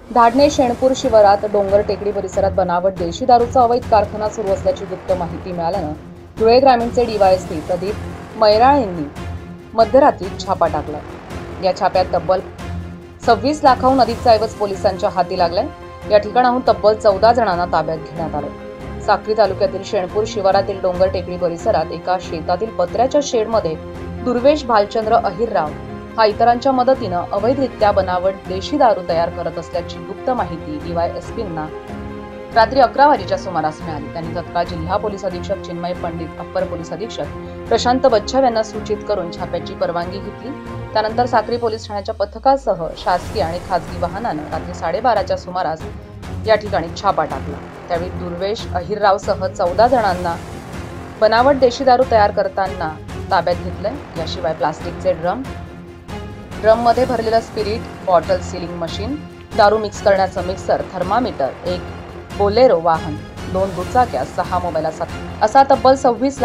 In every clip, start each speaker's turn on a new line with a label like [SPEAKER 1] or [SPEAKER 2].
[SPEAKER 1] धाडणे शेणपूर शिवारात डोंगर टेकडी परिसरात बनावट देशी दारूचा अवैध कारखाना सुरू असल्याची गुप्त माहिती मिळाल्यानं धुळे ग्रामीणचे डीवायएसपी प्रदीप मैराळ यांनी मध्यरात्री छापा टाकला। या छाप्यात तब्बल 26 लाखाहून अधिकचा ऐवज पोलिसांच्या हाती लागलाय। या ठिकाणाहून तब्बल 14 जणांना ताब्यात घेण्यात आले। साक्री तालुक्यातील शेणपूर शिवारातील डोंगर टेकडी परिसरात एका शेतातील पत्र्याच्या शेडमध्ये दुर्वेश भालचंद्र अहिरराव हा इतरांच्या मदतीनं अवैधरित्या बनावट देशी दारू तयार करत असल्याची गुप्त माहिती डीवायएसपींना रात्री 11 वाजेच्या सुमारास मिळाली। त्यांनी तत्काळ जिल्हा पोलीस अधीक्षक चिन्मय पंडित, अप्पर पोलीस अधीक्षक प्रशांत बच्छाव यांना सूचित करून छाप्याची परवानगी घेतली। त्यानंतर साक्री पोलीस ठाण्याच्या पथकासह शासकीय आणि खासगी वाहनानं रात्री 12:30च्या सुमारास या ठिकाणी छापा टाकला। त्यावेळी दुर्वेश अहिररावसह 14 जणांना बनावट देशी दारू तयार करताना ताब्यात घेतलंय। याशिवाय प्लास्टिकचे ड्रममध्ये भरलेलं स्पिरिट, बॉटल सीलिंग मशीन, दारू मिक्स करण्याचं मिक्सर, थर्मामीटर, एक बोलेरो वाहन, 2 दुचाक्या, 6 मोबाईल असा तब्बल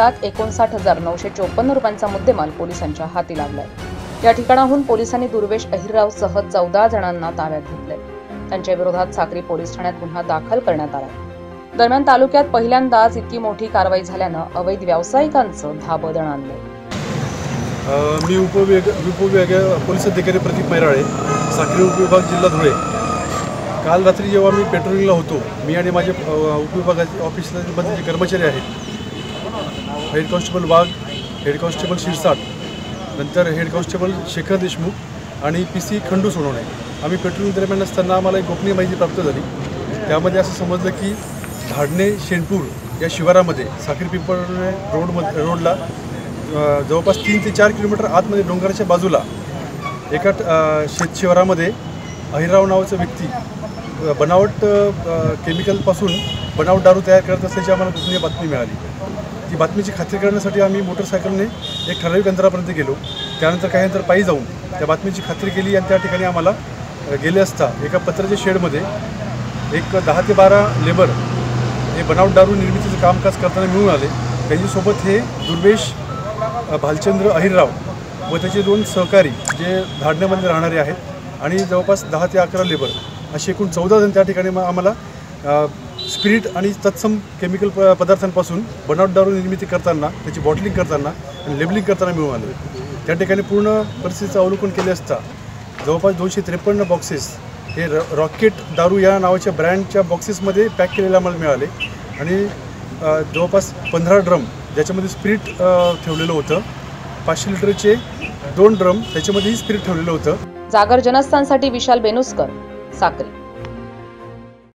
[SPEAKER 1] 26,59,954 रुपयांचा मुद्देमाल पोलिसांच्या हाती लागलाय। या ठिकाणाहून पोलिसांनी दुर्वेश अहिररावसह 14 जणांना ताब्यात घेतले। त्यांच्या विरोधात साक्री पोलीस ठाण्यात गुन्हा दाखल करण्यात आला। दरम्यान तालुक्यात पहिल्यांदाच इतकी मोठी कारवाई झाल्यानं अवैध व्यावसायिकांचं धाबं दणाणलंय।
[SPEAKER 2] मी उपविभागीय पोलीस अधिकारी प्रदीप मैराळे, साक्री उपविभाग, जिल्हा धुळे। काल रात्री जेव्हा मी पेट्रोलिंगला होतो, मी आणि माझे उपविभागाचे ऑफिसमध्ये जे कर्मचारी आहेत, head constable Wagh, head constable Shirsat, नंतर हेड कॉन्स्टेबल शेखर देशमुख आणि PC खंडू सोनवणे, आम्ही पेट्रोलिंग दरम्यान असताना आम्हाला एक गोपनीय माहिती प्राप्त झाली। त्यामध्ये असं समजलं की धाडणे शेणपूर या शिवारामध्ये साक्री पिंपळणे रोडला जवळपास 3 ते 4 किलोमीटर आतमध्ये डोंगराच्या बाजूला एका शेत शिवारामध्ये अहिरराव नावाचा व्यक्ती बनावट केमिकलपासून बनावट दारू तयार करत असल्याची आम्हाला गोपनीय बातमी मिळाली। ती बातमीची खात्री करण्यासाठी आम्ही मोटरसायकलने एक ठराविक अंतरापर्यंत गेलो। त्यानंतर काही अंतर पायी जाऊन त्या बातमीची खात्री केली आणि त्या ठिकाणी आम्हाला गेले असता एका पत्र्याच्या शेडमध्ये एक 10 ते 12 लेबर हे बनावट दारू निर्मितीचं कामकाज करताना मिळून आले। त्यांच्यासोबत हे दुर्वेश भालचंद्र अहिरराव व त्याचे 2 सहकारी जे धाडण्यामध्ये राहणारे आहेत आणि जवळपास 10 ते 11 लेबर असे एकूण 14 जण त्या ठिकाणी आम्हाला स्पिरिट आणि तत्सम केमिकल पदार्थांपासून बनावट दारू निर्मिती करताना, त्याची बॉटलिंग करताना आणि लेबलिंग करताना मिळून आले। त्या ठिकाणी पूर्ण परिस्थितीचं अवलोकन केले असता जवळपास 253 बॉक्सेस हे रॉकेट दारू या नावाच्या ब्रँडच्या बॉक्सेसमध्ये पॅक केलेले आम्हाला मिळाले आणि जवळपास 15 ड्रम ज्याच्यामध्ये स्पिरिट ठेवलेलं होतं, 500 लिटरचे 2 ड्रम त्याच्यामध्येही स्पिरिट ठेवलेलं होतं।
[SPEAKER 1] जागर जनस्थानसाठी विशाल बेनुस्कर, साक्री।